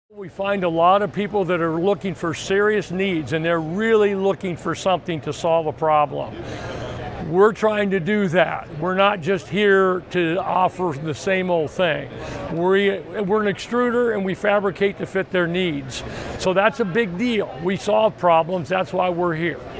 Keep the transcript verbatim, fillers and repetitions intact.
We find a lot of people that are looking for serious needs, and they're really looking for something to solve a problem. We're trying to do that. We're not just here to offer the same old thing. We're, we're an extruder and we fabricate to fit their needs. So that's a big deal. We solve problems, that's why we're here.